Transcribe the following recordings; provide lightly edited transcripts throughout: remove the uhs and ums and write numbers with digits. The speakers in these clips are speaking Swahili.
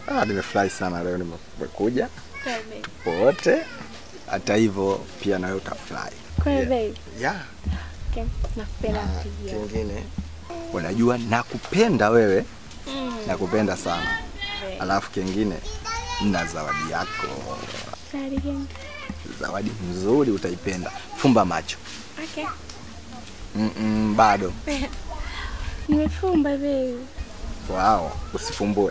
Nimefurahi sana leo nimekuja. Wote. Hata hivyo pia nawe utafurahi. Kweli? Yeah. Okay. Nakupenda pia. Kingine unajua nakupenda wewe. Nakupenda sana. Alafu kingine na zawadi yako. Zawadi nzuri utaipenda. Fumba macho. Okay. Bado. Nimefumba baby. Wow, usifumbue.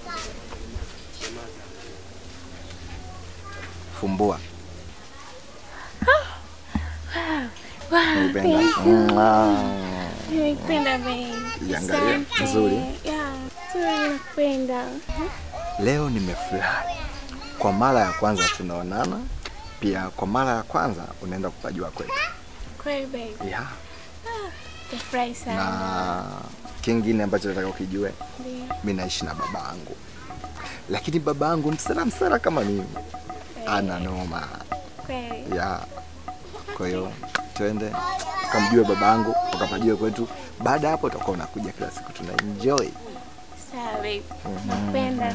Fumbua. Nimependa baby. Yangalia nzuri. Nimependa. Leo nimefurahi. Kwa mara ya kwanza tunaonana. Pia kwa mara ya kwanza unaenda kupajua kwetu. Kweli baby. Yeah. Nafurahi sana. Na kingine ambacho nataka ukijue, mimi naishi na babangu. Lakini babangu msela kama mimi. Ana noma. Kweli. Yeah. Kwa hiyo twende ukamjue babangu, ukapajue kwetu. Baada hapo utakuwa unakuja kila siku tuna enjoy. Sawa baby. Napenda.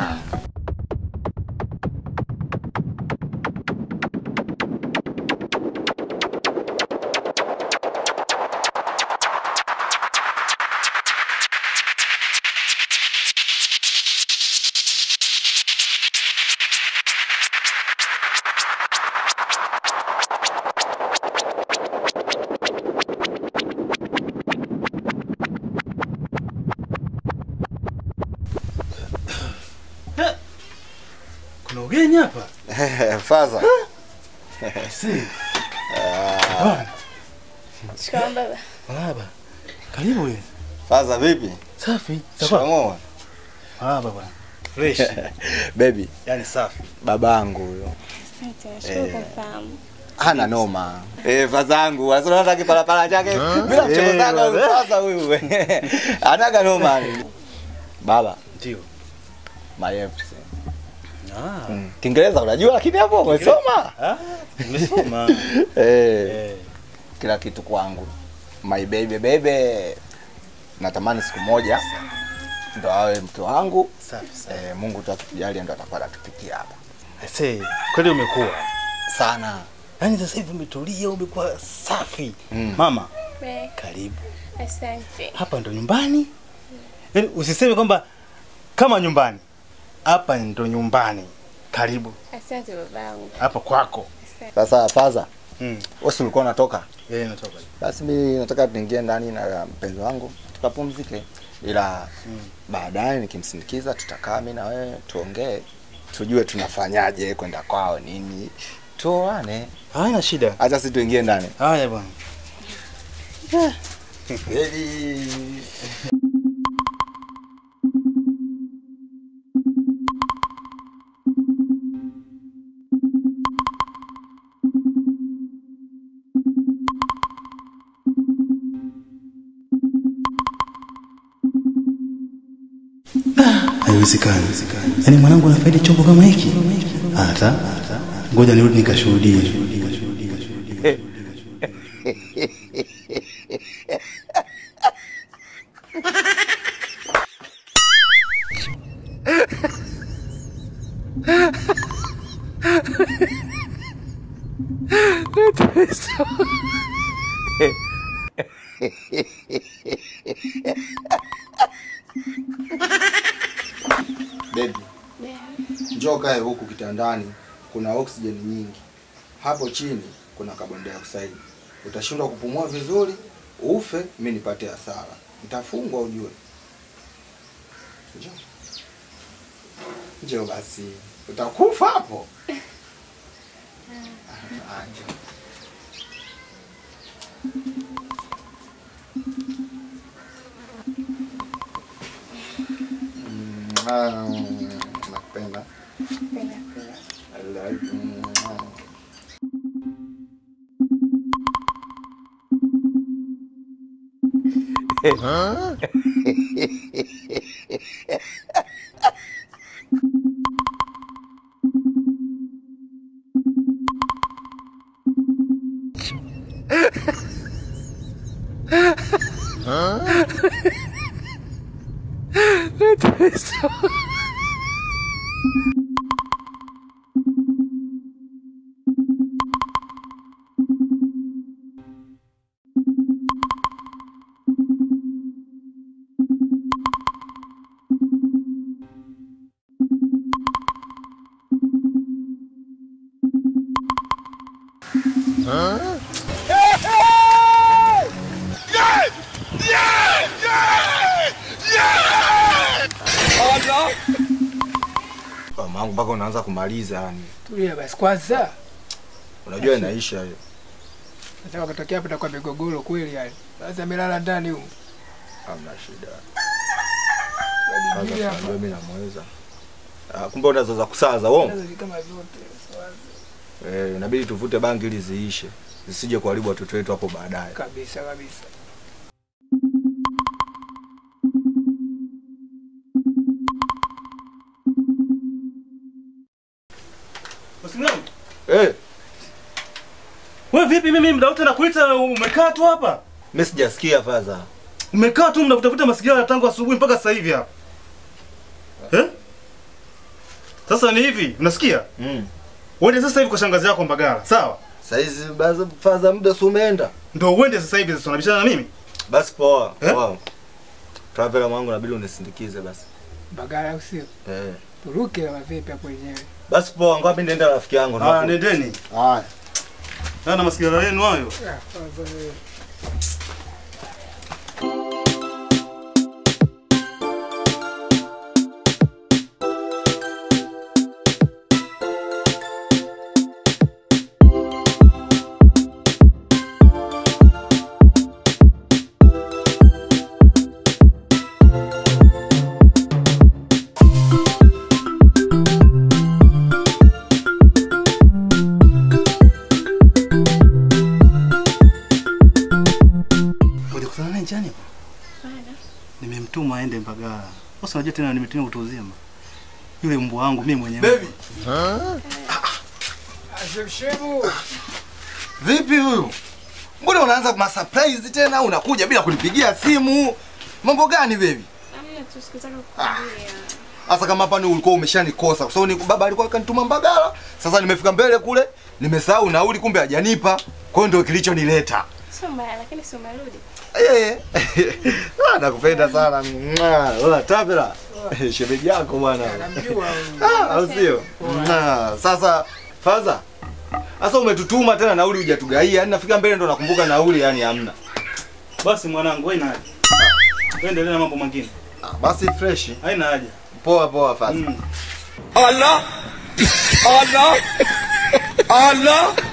Kuna ugeni hapa? Faza. Si. Shikamoo baba. Baba. Karibu wewe. Faza vipi? Safi. Shikamoo. Baba. Fresh. Baby. Yaani safi. Babangu huyo. Asante, shukran fahamu. Hana noma. Fazangu, wasio nataka kipalapala chake. Bila mchezo zangu Faza huyu. Anaga noma. Baba. Ndio. My everything. Kiingereza unajua lakini hapo umesoma? Nimesoma. Kila kitu kwangu. My baby. Natamani siku moja ndo awe mke wangu. Safi. Mungu tu akitujalia ndo atakuwa anatupikia hapa. Kweli umekuwa sana. Yaani sasa hivi umetulia, umekuwa safi. Mama. Karibu. Asante. Hapa ndo nyumbani. Yaani usiseme kwamba kama nyumbani. Hapa ndo nyumbani. Karibu. Asante babangu. Hapa kwako. Sasa Faza. Wewe ulikuwa unatoka? Natoka. Basi mimi nataka tuingie ndani na mpenzi wangu tukapumzike. Ila baadaye nikimsindikiza tutakaa mimi na wewe tuongee. Tujue tunafanyaje kwenda kwao nini. Tuoane. Haina shida. Acha sisi tuingie ndani. Haya bwana. Baby. Haiwezekani. Yaani mwanangu anafaidi chombo kama hiki? Hata ngoja nirudi nikashuhudie. Baby. Njoo kae huku kitandani, kuna oxygen nyingi. Hapo chini kuna carbon dioxide. Utashindwa kupumua vizuri, ufe, mimi nipate hasara. Nitafungwa ujue. Njoo. Njoo basi. Utakufa hapo. Nakupenda. I love you. Huh? Mamangu mpaka unaanza kumaliza yani. Tulia basi kwanza. Unajua inaisha hiyo. Nataka kutokea hapa kwa migogoro kweli yani. Sasa amelala ndani huko. Hamna shida. Hadi hapa. Mimi namweza. Kumbe unazoza kusaza uongo? Kama zote. Inabidi tuvute bangi ili ziishe. Zisije kuharibu watoto wetu hapo baadaye. Kabisa kabisa. Usimame. Wewe vipi mimi muda wote nakuita umekaa tu hapa? Mimi sijasikia faza. Umekaa tu mnakutafuta masikio tangu asubuhi mpaka sasa hivi hapa. Sasa ni hivi, unasikia? Uende sasa hivi kwa shangazi yako Mbagala, sawa? Saizi baza faza muda si umeenda. Ndio uende sasa hivi sasa unabishana na mimi? Basi poa. Poa. Traveler mwangu inabidi unisindikize basi. Mbagala usio. Turuke kama vipi hapo wenyewe. Basi poa, ngapi niende rafiki yangu. Nendeni. Haya. Na masikio yenu hayo. Nimemtuma aende Mbagala. Sasa unajua tena nimetumia utu uzima. Yule mbwa wangu mimi mwenyewe. Baby. Ashemshemu. Vipi huyu? Mbona unaanza kuma surprise tena unakuja bila kunipigia simu? Mambo gani baby? Tusikutaka kukwambia. Sasa kama hapa ni ulikuwa umeshanikosa kwa sababu baba alikuwa kanituma Mbagala. Sasa nimefika mbele kule, nimesahau nauli kumbe hajanipa. Kwa hiyo ndio kilichonileta. Sio mbaya lakini si umerudi. Nakupenda sana. Wewe Tabela. Shemeji yako bwana. Au sio? Sasa faza. Sasa umetutuma tena nauli hujatugaia. Yaani nafika mbele ndo nakumbuka nauli yani hamna. Basi mwanangu wewe naje. Endelea na mambo mengine. Basi fresh. Haina haja. Poa poa faza. Allah! Allah! Allah!